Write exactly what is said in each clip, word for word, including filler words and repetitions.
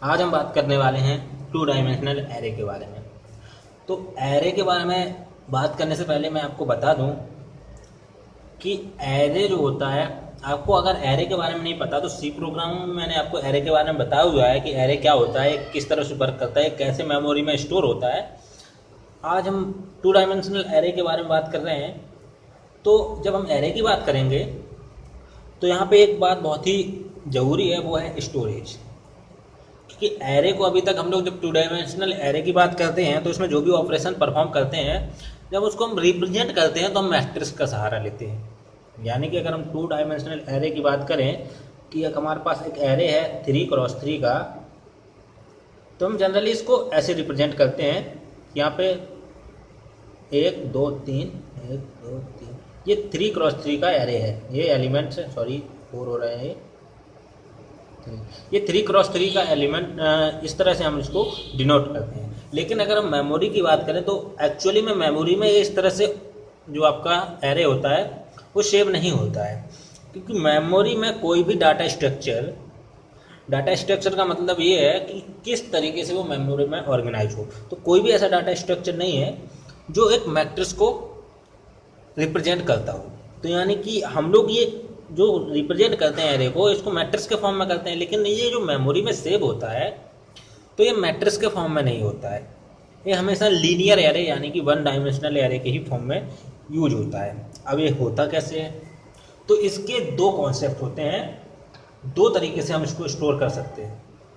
आज हम बात करने वाले हैं टू डायमेंशनल एरे के बारे में। तो एरे के बारे में बात करने से पहले मैं आपको बता दूं कि एरे जो होता है, आपको अगर एरे के बारे में नहीं पता तो सी प्रोग्राम में मैंने आपको एरे के बारे में बताया हुआ है कि एरे क्या होता है, किस तरह से वर्क करता है, कैसे मेमोरी में स्टोर होता है। आज हम टू डायमेंशनल एरे के बारे में बात कर रहे हैं। तो जब हम एरे की बात करेंगे तो यहाँ पे एक बात बहुत ही ज़रूरी है, वो है स्टोरेज। क्योंकि एरे को अभी तक हम लोग जब टू डायमेंशनल एरे की बात करते हैं तो इसमें जो भी ऑपरेशन परफॉर्म करते हैं, जब उसको हम रिप्रेजेंट करते हैं तो हम मैट्रिक्स का सहारा लेते हैं। यानी कि अगर हम टू डायमेंशनल एरे की बात करें कि एक हमारे पास एक एरे है थ्री क्रॉस थ्री का, तो हम जनरली इसको ऐसे रिप्रेजेंट करते हैं। यहाँ पे एक दो तीन एक दो तीन, ये थ्री क्रॉस थ्री का एरे है। ये एलिमेंट्स है, सॉरी फोर हो रहे हैं, ये थ्री क्रॉस थ्री का एलिमेंट, इस तरह से हम इसको डिनोट करते हैं। लेकिन अगर हम मेमोरी की बात करें तो एक्चुअली में मेमोरी में इस तरह से जो आपका एरे होता है वो सेव नहीं होता है, क्योंकि मेमोरी में कोई भी डाटा स्ट्रक्चर डाटा स्ट्रक्चर का मतलब ये है कि किस तरीके से वो मेमोरी में ऑर्गेनाइज हो। तो कोई भी ऐसा डाटा स्ट्रक्चर नहीं है जो एक मैट्रिक्स को रिप्रेजेंट करता हो। तो यानी कि हम लोग ये जो रिप्रेजेंट करते हैं एरे को, इसको मैट्रिक्स के फॉर्म में करते हैं, लेकिन ये जो मेमोरी में सेव होता है तो ये मैट्रिक्स के फॉर्म में नहीं होता है। ये हमेशा लीनियर एरे यानी कि वन डायमेंशनल एरे के ही फॉर्म में यूज होता है। अब ये होता कैसे है? तो इसके दो कॉन्सेप्ट होते हैं, दो तरीके से हम इसको स्टोर कर सकते हैं।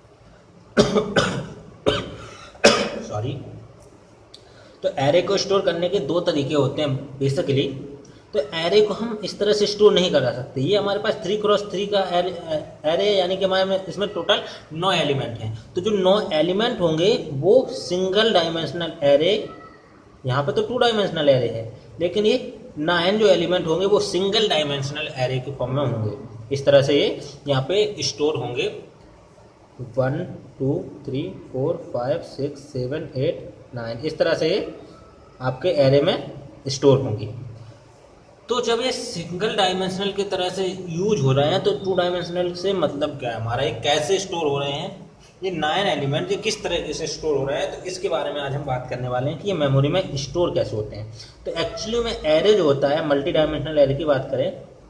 सॉरी तो एरे को स्टोर करने के दो तरीके होते हैं बेसिकली। तो एरे को हम इस तरह से स्टोर नहीं करा सकते। ये हमारे पास थ्री क्रॉस थ्री का एरे, एरे यानी कि हमारे में इसमें टोटल नौ एलिमेंट हैं। तो जो नौ एलिमेंट होंगे वो सिंगल डायमेंशनल एरे, यहाँ पे तो टू डायमेंशनल एरे है, लेकिन ये नाइन जो एलिमेंट होंगे वो सिंगल डायमेंशनल एरे के फॉर्म में होंगे। इस तरह से ये यहाँ पे स्टोर होंगे। One two three four five six seven eight nine, इस तरह से आपके एरे में स्टोर होंगी। तो जब ये सिंगल डायमेंशनल की तरह से यूज हो रहे हैं तो टू डायमेंशनल से मतलब क्या है हमारा, ये कैसे स्टोर हो रहे हैं, ये नाइन एलिमेंट ये किस तरह से स्टोर हो रहा है, तो इसके बारे में आज हम बात करने वाले हैं कि ये मेमोरी में स्टोर कैसे होते हैं। तो एक्चुअली में एरे जो होता है, मल्टी डायमेंशनल एरे की बात करें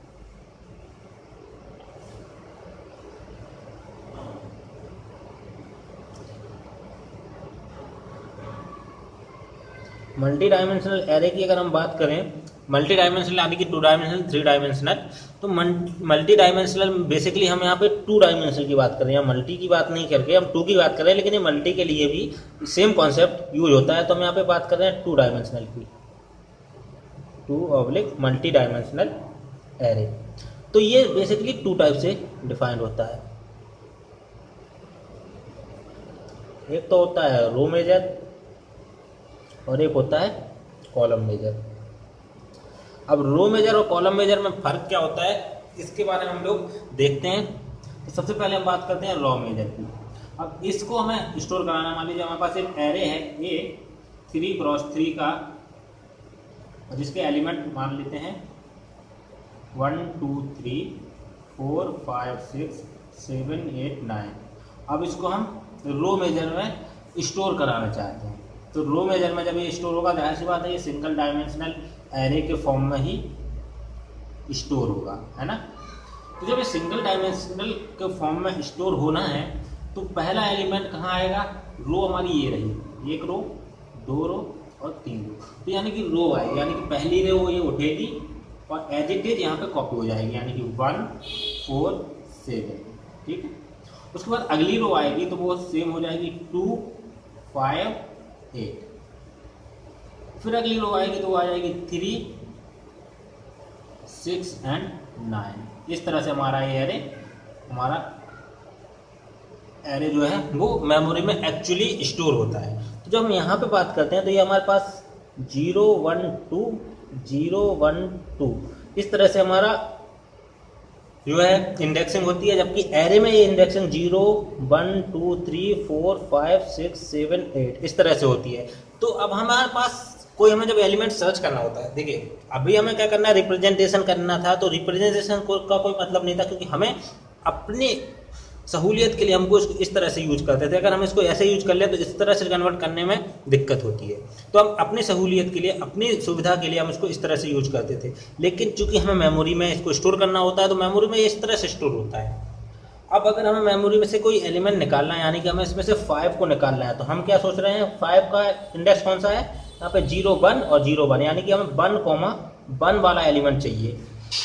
मल्टी डायमेंशनल एरे की अगर हम बात करें, मल्टी डायमेंशनल यानी कि टू डायमेंशनल थ्री डायमेंशनल, तो मल्टी डायमेंशनल बेसिकली हम यहाँ पे टू डायमेंशनल की बात कर रहे हैं, मल्टी की बात नहीं करके हम टू की बात कर रहे हैं। लेकिन ये मल्टी के लिए भी सेम कॉन्सेप्ट यूज होता है। तो हम यहाँ पे बात कर रहे हैं टू डायमेंशनल की, to oblique multi dimensional array. तो ये बेसिकली टू टाइप से डिफाइंड होता है। एक तो होता है रो मेजर और एक होता है कॉलम मेजर। अब रो मेजर और कॉलम मेजर में फर्क क्या होता है, इसके बारे में हम लोग देखते हैं। तो सबसे पहले हम बात करते हैं रो मेजर की। अब इसको हमें स्टोर कराना, मान लीजिए हमारे पास एक एरे है ये थ्री क्रॉस थ्री का, जिसके एलिमेंट मान लेते हैं one two three four five six seven eight nine. अब इसको हम रो मेजर में स्टोर कराना चाहते हैं। तो रो मेजर में जब ये स्टोर होगा, जाहिर सी बात है ये सिंगल डायमेंशनल एरे के फॉर्म में ही स्टोर होगा, है ना। तो जब ये सिंगल डायमेंशनल के फॉर्म में स्टोर होना है तो पहला एलिमेंट कहाँ आएगा, रो हमारी ये रही, एक रो दो रो और तीन रो। तो यानी कि रो आएगी, यानी कि पहली रो ये उठेगी और एज इट इज यहाँ पे कॉपी हो जाएगी, यानी कि वन फोर सेवन, ठीक है। उसके बाद अगली रो आएगी तो वो सेम हो जाएगी टू फाइव एट। फिर अगली रो आएगी तो वो आ जाएगी थ्री सिक्स एंड नाइन। इस तरह से हमारा ये एरे हमारा एरे जो है वो मेमोरी में एक्चुअली स्टोर होता है। तो जब हम यहाँ पे बात करते हैं तो ये हमारे पास zero one two zero one two इस तरह से हमारा जो है इंडेक्सिंग होती है, जबकि एरे में ये indexing zero one two three four five six seven eight इस तरह से होती है। तो अब हमारे पास कोई हमें जब एलिमेंट सर्च करना होता है, देखिए अभी हमें क्या करना है, रिप्रेजेंटेशन करना था। तो रिप्रेजेंटेशन का कोई मतलब नहीं था, क्योंकि हमें अपने सहूलियत के लिए हमको इसको इस तरह से यूज करते थे। अगर हम इसको ऐसे यूज कर ले तो इस तरह से कन्वर्ट करने में दिक्कत होती है। तो हम अपनी सहूलियत के लिए, अपनी सुविधा के लिए हम इसको इस तरह से यूज करते थे। लेकिन चूंकि हमें मेमोरी में इसको स्टोर करना होता है तो मेमोरी में इस तरह से स्टोर होता है। अब अगर हमें मेमोरी में से कोई एलिमेंट निकालना है, यानी कि हमें इसमें से फाइव को निकालना है, तो हम क्या सोच रहे हैं, फाइव का इंडेक्स कौन सा है, यहाँ पे जीरो वन और जीरो वन, यानी कि हमें वन कॉमा वन वाला एलिमेंट चाहिए।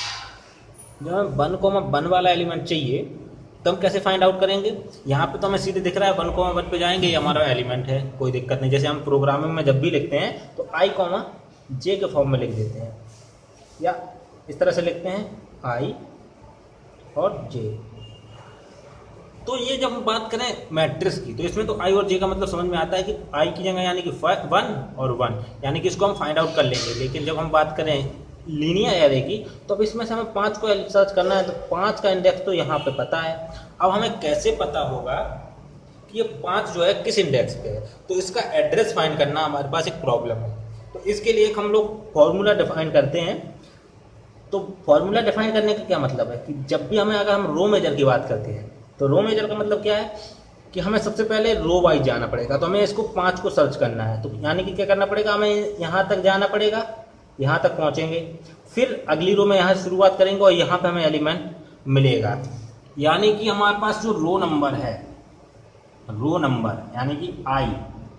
जब हमें वन कॉमा वन वाला एलिमेंट चाहिए तो हम कैसे फाइंड आउट करेंगे। यहाँ पे तो हमें सीधे दिख रहा है वन कॉमा वन पे जाएंगे, ये हमारा एलिमेंट है, कोई दिक्कत नहीं। जैसे हम प्रोग्रामिंग में जब भी लिखते हैं तो आई कॉमा जे के फॉर्म में लिख देते हैं, या इस तरह से लिखते हैं आई और जे। तो ये जब हम बात करें मैट्रिक्स की तो इसमें तो आई और जे का मतलब समझ में आता है कि आई की जगह यानी कि वन और वन, यानी कि इसको हम फाइंड आउट कर लेंगे। लेकिन जब हम बात करें लीनियर एरे की तो अब इसमें से हमें पाँच को सर्च करना है, तो पाँच का इंडेक्स तो यहाँ पे पता है। अब हमें कैसे पता होगा कि ये पाँच जो है किस इंडेक्स पे है, तो इसका एड्रेस फाइंड करना हमारे पास एक प्रॉब्लम है। तो इसके लिए हम लोग फॉर्मूला डिफाइन करते हैं। तो फॉर्मूला डिफाइन करने का क्या मतलब है कि जब भी हमें, अगर हम रो मेजर की बात करते हैं तो रो मेजर का मतलब क्या है कि हमें सबसे पहले रो वाइज जाना पड़ेगा। तो हमें इसको पाँच को सर्च करना है, तो यानी कि क्या करना पड़ेगा, हमें यहाँ तक जाना पड़ेगा, यहाँ तक पहुँचेंगे, फिर अगली रो में यहाँ से शुरुआत करेंगे और यहाँ पे हमें एलिमेंट मिलेगा। यानी कि हमारे पास जो रो नंबर है, रो नंबर यानी कि आई,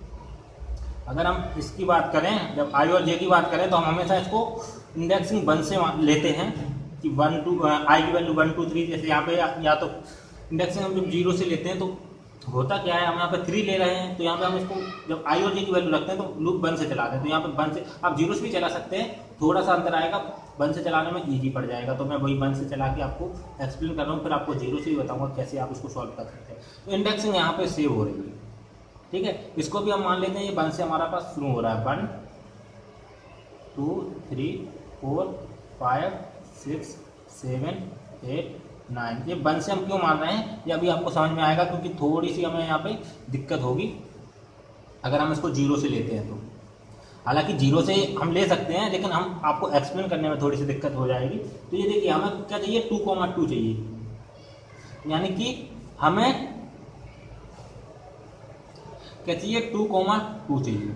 अगर हम इसकी बात करें, जब आई और जे की बात करें तो हम हमेशा इसको इंडेक्सिंग वन से लेते हैं कि वन टू आई की वैल्यू वन टू थ्री। जैसे यहाँ पे या, या तो इंडेक्सिंग हम जब जीरो से लेते हैं तो होता क्या है, हम यहाँ पे थ्री ले रहे हैं, तो यहाँ पे हम इसको जब आई और जे की वैल्यू रखते हैं तो लूप वन से चलाते हैं। तो यहाँ पे वन से आप जीरो से भी चला सकते हैं, थोड़ा सा अंतर आएगा, वन से चलाने में इजी पड़ जाएगा। तो मैं वही वन से चला के आपको एक्सप्लेन कर रहा हूँ, फिर आपको जीरो से भी बताऊँगा कैसे आप इसको सॉल्व कर सकते हैं। तो इंडेक्सिंग यहाँ पे सेव हो रही है, ठीक है। इसको भी हम मान लेते हैं ये वन से हमारा पास शुरू हो रहा है, one two three four five six seven eight nine. ये वन से हम क्यों मान रहे हैं ये अभी आपको समझ में आएगा, क्योंकि थोड़ी सी हमें यहाँ पे दिक्कत होगी अगर हम इसको जीरो से लेते हैं तो। हालांकि जीरो से हम ले सकते हैं, लेकिन हम आपको एक्सप्लेन करने में थोड़ी सी दिक्कत हो जाएगी। तो ये देखिए हमें क्या चाहिए, टू कॉमा टू चाहिए, यानी कि हमें क्या चाहिए, टू कॉमा टू चाहिए।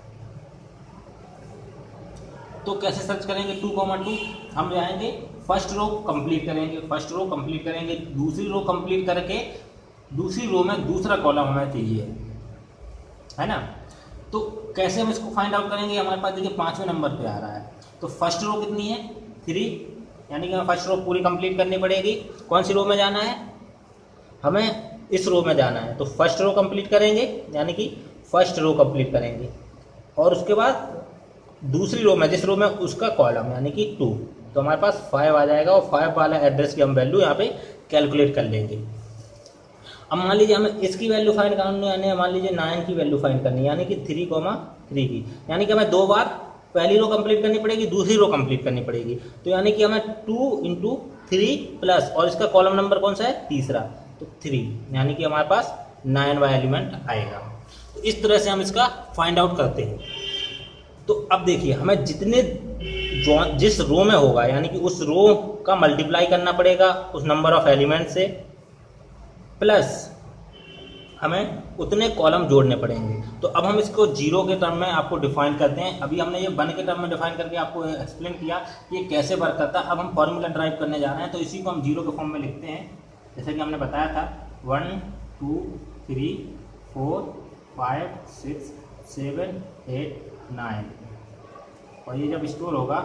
तो कैसे सर्च करेंगे टू कॉमा टू, हम जाएंगे फर्स्ट रो कंप्लीट करेंगे, फर्स्ट रो कंप्लीट करेंगे, दूसरी रो कंप्लीट करके दूसरी रो में दूसरा कॉलम हमें चाहिए, है ना। तो कैसे हम इसको फाइंड आउट करेंगे, हमारे पास देखिए पांचवें नंबर पे आ रहा है, तो फर्स्ट रो कितनी है, थ्री, यानी कि हमें फर्स्ट रो पूरी कंप्लीट करनी पड़ेगी। कौन सी रो में जाना है, हमें इस रो में जाना है, तो फर्स्ट रो कंप्लीट करेंगे, यानी कि फर्स्ट रो कंप्लीट करेंगे, और उसके बाद दूसरी रो में जिस रो में उसका कॉलम यानी कि टू, तो हमारे पास फाइव आ जाएगा, और फाइव वाला एड्रेस की हम वैल्यू यहाँ पे कैलकुलेट कर लेंगे। अब मान लीजिए हमें इसकी वैल्यू फाइंड करनी है, मान लीजिए नाइन की वैल्यू फाइंड करनी है, यानी कि थ्री कॉमा थ्री की, यानी कि हमें दो बार पहली रो कंप्लीट करनी पड़ेगी, दूसरी रो कंप्लीट करनी पड़ेगी। तो यानी कि हमें टू इंटू थ्री प्लस, और इसका कॉलम नंबर कौन सा है, तीसरा, तो थ्री, यानी कि हमारे पास नाइन वाला एलिमेंट आएगा। तो इस तरह से हम इसका फाइंड आउट करते हैं। तो अब देखिए हमें जितने जो जिस रो में होगा, यानी कि उस रो का मल्टीप्लाई करना पड़ेगा उस नंबर ऑफ एलिमेंट से, प्लस हमें उतने कॉलम जोड़ने पड़ेंगे। तो अब हम इसको जीरो के टर्म में आपको डिफाइन करते हैं। अभी हमने ये वन के टर्म में डिफाइन करके आपको एक्सप्लेन किया कि ये कैसे वर्क करता है। अब हम फॉर्मूला ड्राइव करने जा रहे हैं, तो इसी को हम जीरो के फॉर्म में लिखते हैं, जैसे कि हमने बताया था, one two three four five six seven eight nine, और ये जब स्टोर होगा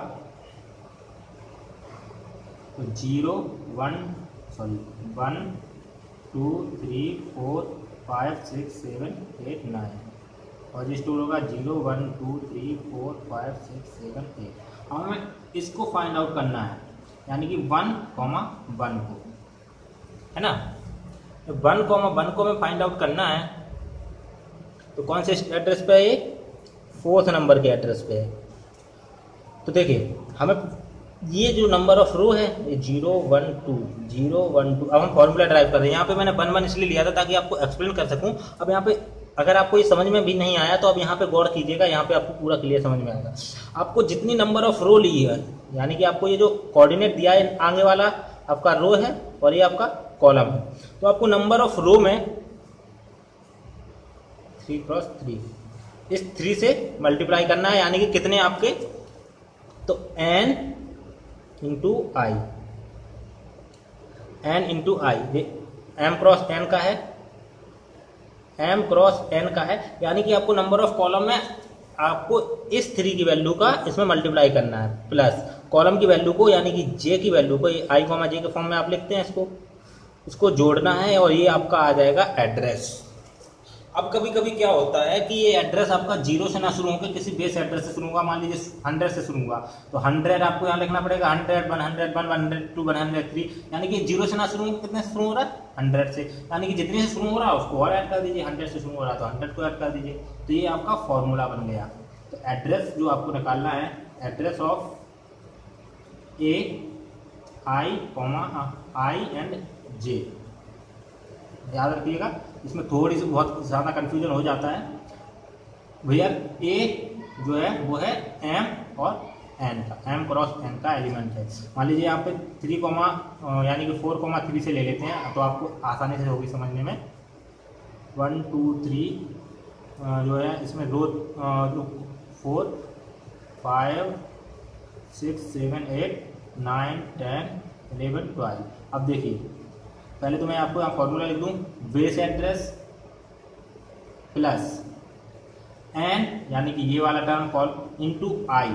तो zero one sorry one two three four five six seven eight nine, और ये स्टोर होगा zero one two three four five six seven eight. अब हमें इसको फाइंड आउट करना है, यानी कि वन कॉमा वन को, है ना। वन कॉमा वन को हमें फाइंड आउट करना है, तो कौन से एड्रेस पे है, ये फोर्थ नंबर के एड्रेस पे है। तो देखिए हमें ये जो नंबर ऑफ रो है ये zero one two zero one two, अब हम फॉर्मूला ड्राइव कर रहे हैं। यहाँ पे मैंने वन वन इसलिए लिया था ताकि आपको एक्सप्लेन कर सकूं। अब यहाँ पे अगर आपको ये समझ में भी नहीं आया तो अब यहाँ पे गौर कीजिएगा, यहाँ पे आपको पूरा क्लियर समझ में आएगा। आपको जितनी नंबर ऑफ रो ली है, यानी कि आपको ये जो कोऑर्डिनेट दिया है, आगे वाला आपका रो है और ये आपका कॉलम है, तो आपको नंबर ऑफ रो में थ्री क्रॉस थ्री इस थ्री से मल्टीप्लाई करना है, यानी कि कितने आपके, तो n into I, N into I, M cross N का है, m क्रॉस n का है, यानी कि आपको नंबर ऑफ कॉलम में आपको इस थ्री की वैल्यू का इसमें मल्टीप्लाई करना है, प्लस कॉलम की वैल्यू को यानी कि j की वैल्यू को आई कॉमा जे के फॉर्म में आप लिखते हैं, इसको इसको जोड़ना है और ये आपका आ जाएगा एड्रेस। अब कभी कभी क्या होता है कि ये एड्रेस आपका जीरो से ना शुरू होकर किसी बेस एड्रेस से शुरू होगा, मान लीजिए हंड्रेड से शुरू होगा, तो हंड्रेड आपको यहाँ लिखना पड़ेगा, hundred, one hundred one, one hundred two, one hundred three, यानी कि जीरो से ना शुरू होकर कितने से शुरू हो रहा है, हंड्रेड से, यानी कि जितने से शुरू हो रहा है उसको और ऐड कर दीजिए, हंड्रेड से शुरू हो रहा है तो हंड्रेड को ऐड कर दीजिए, तो ये आपका फॉर्मूला बन गया। तो एड्रेस जो आपको निकालना है, address of A I comma I and J, याद रखिएगा, इसमें थोड़ी सी बहुत ज़्यादा कंफ्यूजन हो जाता है भैया। ए जो है वो है m और n का, m क्रॉस n का एलिमेंट है। मान लीजिए यहाँ पे थ्री कॉमा यानी कि फोर कॉमा थ्री से ले लेते हैं तो आपको आसानी से होगी समझने में। वन टू थ्री जो है इसमें row four five six seven eight nine ten eleven twelve. अब देखिए पहले तो मैं आपको यहाँ फॉर्मूला लिख दूँ, बेस एड्रेस प्लस एन यानी कि ये वाला term call into I,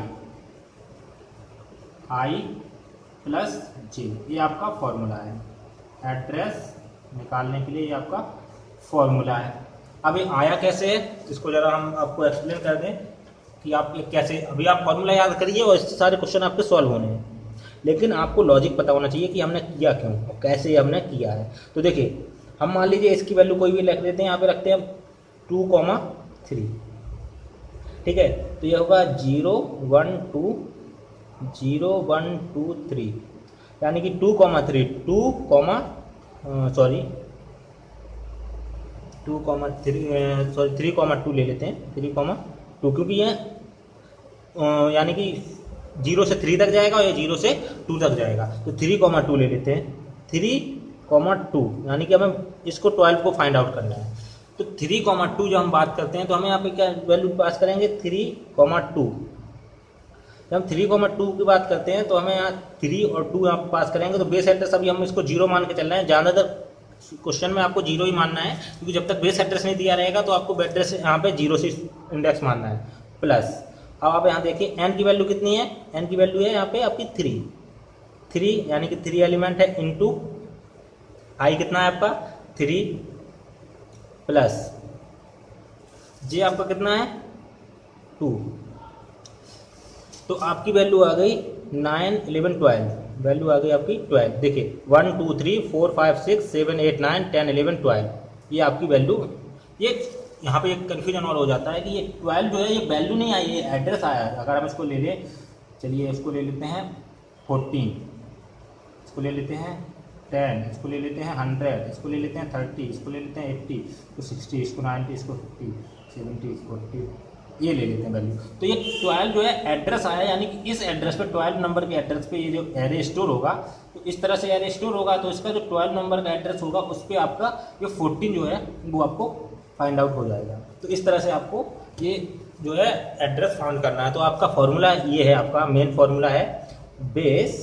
I plus J, ये आपका फॉर्मूला है एड्रेस निकालने के लिए, ये आपका फॉर्मूला है। अब ये आया कैसे है इसको जरा हम आपको एक्सप्लेन कर दें कि आप ये कैसे, अभी आप फॉर्मूला याद करिए और इससे सारे क्वेश्चन आपके सॉल्व होने हैं, लेकिन आपको लॉजिक पता होना चाहिए कि हमने किया क्यों और कैसे हमने किया है। तो देखिए हम मान लीजिए इसकी वैल्यू कोई भी लिख देते हैं, यहाँ पे रखते हैं टू कॉमा थ्री, ठीक है, तो ये होगा zero one two zero one two three, यानी कि two comma three two comma sorry two comma three sorry three comma two ले लेते हैं, थ्री कॉमा टू, क्योंकि ये यानी कि जीरो से थ्री तक जाएगा और ये जीरो से टू तक जाएगा, तो थ्री कॉमा टू ले लेते हैं, थ्री कॉमा टू, यानी कि हमें इसको ट्वेल्व को फाइंड आउट करना है। तो थ्री कॉमा टू जब हम बात करते हैं तो हमें यहाँ पे क्या वैल्यू पास करेंगे, थ्री कॉमा टू। जब हम थ्री कॉमा टू की बात करते हैं तो हमें यहाँ थ्री और टू यहाँ पास करेंगे, तो बेस एड्रेस अभी हम इसको जीरो मान के चल रहे हैं, ज़्यादातर क्वेश्चन में आपको जीरो ही मानना है, क्योंकि जब तक बेस एड्रेस नहीं दिया रहेगा तो आपको एड्रेस यहाँ पे जीरो से इंडेक्स मानना है। प्लस अब आप यहाँ देखिए n की वैल्यू कितनी है, n की वैल्यू है यहाँ पे आपकी थ्री, थ्री यानी कि थ्री एलिमेंट है, इनटू आई कितना है आपका थ्री, प्लस जे आपका कितना है टू, तो आपकी वैल्यू आ गई नाइन इलेवन ट्वेल्व, वैल्यू आ गई आपकी ट्वेल्व। देखिए one two three four five six seven eight nine ten eleven twelve, ये आपकी वैल्यू। ये यहाँ पे एक कन्फ्यूजन और हो जाता है कि ये ट्वेल्व जो है ये वैल्यू नहीं आई, ये एड्रेस आया है। अगर हम इसको ले लें, चलिए इसको ले लेते हैं फोर्टीन, इसको ले लेते हैं टेन, इसको ले लेते हैं हंड्रेड, इसको ले लेते हैं थर्टी, इसको ले लेते हैं एट्टी, इसको सिक्सटी, इसको नाइन्टी, इसको फिफ्टी, सेवेंटी, फोर्टी, ये ले लेते हैं वैल्यू। तो ये ट्वेल्व जो है एड्रेस आया, यानी कि इस एड्रेस पे ट्वेल्व नंबर के एड्रेस पे ये जो एरे स्टोर होगा, तो इस तरह से एरे स्टोर होगा, तो इसका जो ट्वेल्व नंबर का एड्रेस होगा उस पर आपका ये फोर्टीन जो है वो आपको फाइंड आउट हो जाएगा। तो इस तरह से आपको ये जो है एड्रेस फाउंड करना है। तो आपका फॉर्मूला ये है, आपका मेन फॉर्मूला है base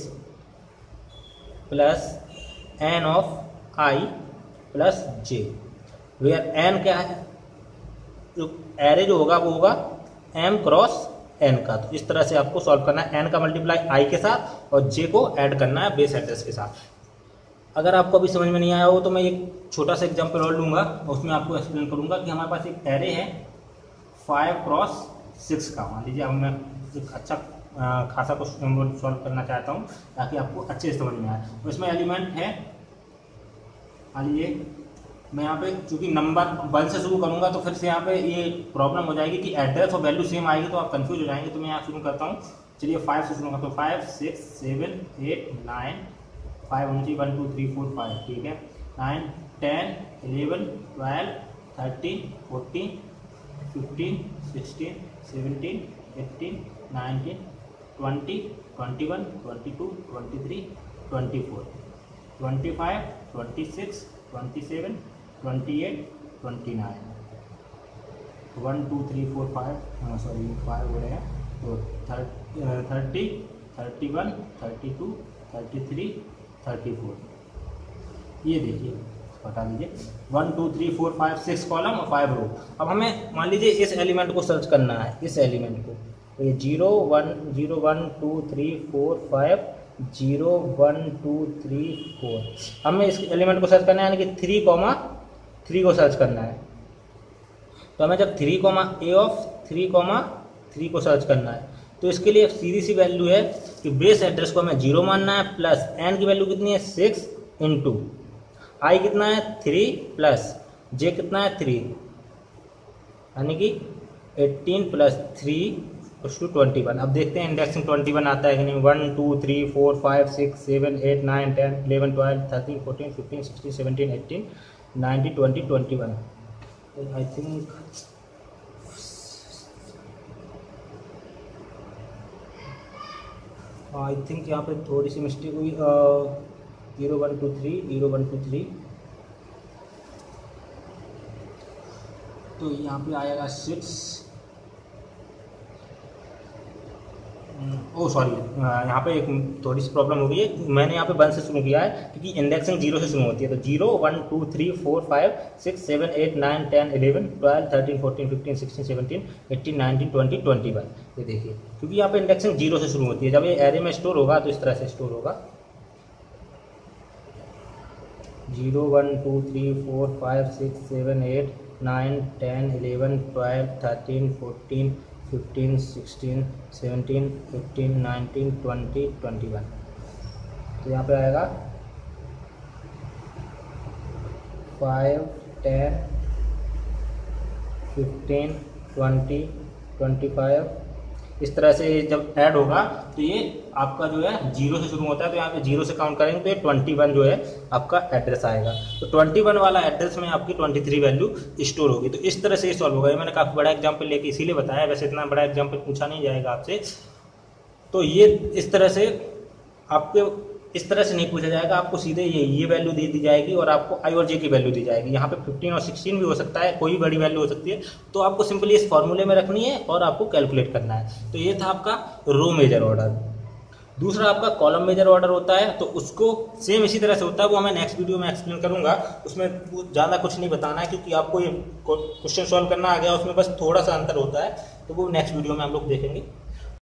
plus N of I plus J, where N क्या है, जो एरे जो होगा वो होगा एम क्रॉस एन का। तो इस तरह से आपको सॉल्व करना है, एन का मल्टीप्लाई आई के साथ और जे को ऐड करना है बेस एड्रेस के साथ। अगर आपको अभी समझ में नहीं आया हो तो मैं एक छोटा सा एग्जांपल और लूँगा, उसमें आपको एक्सप्लेन करूँगा कि हमारे पास एक एरे है फाइव क्रॉस सिक्स का। मान लीजिए अब मैं एक अच्छा खासा क्वेश्चन सॉल्व करना चाहता हूँ ताकि आपको अच्छे से समझ में आए। तो इसमें एलिमेंट है, मान लीजिए मैं यहाँ पे चूँकि नंबर वन से शुरू करूँगा तो फिर से यहाँ पे ये प्रॉब्लम हो जाएगी कि एड्रेस और वैल्यू सेम आएगी तो आप कंफ्यूज हो जाएंगे। तो मैं यहाँ शुरू करता हूँ, चलिए फाइव से शुरू करता हूँ, five six seven eight nine, five होनी चाहिए, one two three four five, ठीक है, nine ten eleven twelve thirteen fourteen fifteen sixteen seventeen eighteen nineteen twenty twenty one twenty two twenty three twenty four twenty five twenty six twenty seven, twenty eight, twenty nine, one two three four five, sorry five हो रहे हैं, तो thirty, thirty one, thirty two, thirty three, thirty four. ये देखिए बता दीजिए one two three four five six column और five row. अब हमें मान लीजिए इस एलिमेंट को सर्च करना है, इस एलिमेंट को, तो ये zero one zero one two three four five zero one two three four, हमें इस एलिमेंट को सर्च करना है, यानी कि थ्री कॉमा थ्री को सर्च करना है। तो हमें जब three comma A of three comma three को सर्च करना है, तो इसके लिए सीधी सी वैल्यू है कि बेस एड्रेस को हमें जीरो मानना है, प्लस एन की वैल्यू कितनी है सिक्स इंटू आई कितना है थ्री, प्लस जे कितना है थ्री, यानी कि eighteen plus three to twenty one. अब देखते हैं इंडेक्सिंग ट्वेंटी वन आता है कि नहीं। One two three four five six seven eight nine ten eleven twelve thirteen fourteen fifteen sixteen seventeen eighteen nineteen twenty twenty one. I think I think यहाँ पे थोड़ी सी मिस्टेक हुई। Zero one two three zero one two three तो यहाँ पे आएगा six. ओ sorry, यहाँ पे एक थोड़ी सी प्रॉब्लम हो गई है, मैंने यहाँ पे वन से शुरू किया है क्योंकि इंडेक्सिंग जीरो से शुरू होती है। तो zero one two three four five six seven eight nine ten eleven twelve thirteen fourteen fifteen sixteen seventeen eighteen nineteen twenty twenty one. ये देखिए क्योंकि यहाँ पे इंडेक्सिंग जीरो से शुरू होती है। जब ये एरे में स्टोर होगा तो इस तरह से स्टोर होगा, zero one two three four five six seven eight nine ten eleven twelve thirteen fourteen fifteen sixteen seventeen eighteen nineteen twenty twenty one. तो यहाँ पे आएगा five ten fifteen twenty twenty five. इस तरह से जब ऐड होगा तो ये आपका जो है जीरो से शुरू होता है, तो यहाँ पे जीरो से काउंट करेंगे तो ये ट्वेंटी वन जो है आपका एड्रेस आएगा। तो ट्वेंटी वन वाला एड्रेस में आपकी ट्वेंटी थ्री वैल्यू स्टोर होगी। तो इस तरह से ये सॉल्व होगा। ये मैंने काफ़ी बड़ा एग्जाम्पल लेके इसीलिए बताया, वैसे इतना बड़ा एग्जाम्पल पूछा नहीं जाएगा आपसे। तो ये इस तरह से आपके इस तरह से नहीं पूछा जाएगा, आपको सीधे ये ये वैल्यू दे दी जाएगी और आपको आई और जे की वैल्यू दी जाएगी। यहाँ पे फिफ्टीन और सिक्सटीन भी हो सकता है, कोई बड़ी वैल्यू हो सकती है। तो आपको सिंपली इस फॉर्मूले में रखनी है और आपको कैलकुलेट करना है। तो ये था आपका रो मेजर ऑर्डर। दूसरा आपका कॉलम मेजर ऑर्डर होता है, तो उसको सेम इसी तरह से होता है, वो मैं नेक्स्ट वीडियो में एक्सप्लेन करूंगा। उसमें ज़्यादा कुछ नहीं बताना है क्योंकि आपको ये क्वेश्चन सॉल्व करना आ गया, उसमें बस थोड़ा सा अंतर होता है, तो वो नेक्स्ट वीडियो में हम लोग देखेंगे।